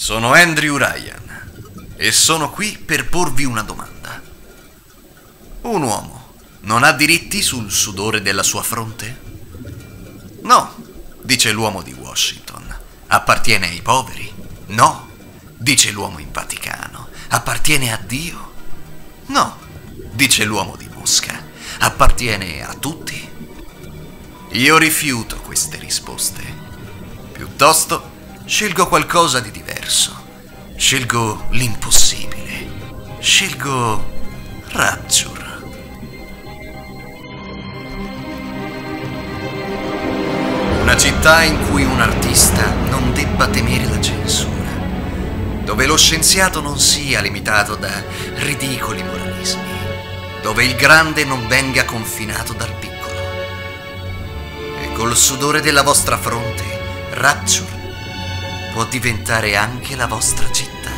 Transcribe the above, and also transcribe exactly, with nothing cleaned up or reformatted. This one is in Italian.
Sono Andrew Ryan e sono qui per porvi una domanda. Un uomo non ha diritti sul sudore della sua fronte? No, dice l'uomo di Washington. Appartiene ai poveri? No, dice l'uomo in Vaticano. Appartiene a Dio? No, dice l'uomo di Mosca. Appartiene a tutti? Io rifiuto queste risposte. Piuttosto scelgo qualcosa di diverso. Scelgo l'impossibile. Scelgo Rapture. Una città in cui un artista non debba temere la censura, dove lo scienziato non sia limitato da ridicoli moralismi, dove il grande non venga confinato dal piccolo. E col sudore della vostra fronte, Rapture può diventare anche la vostra città.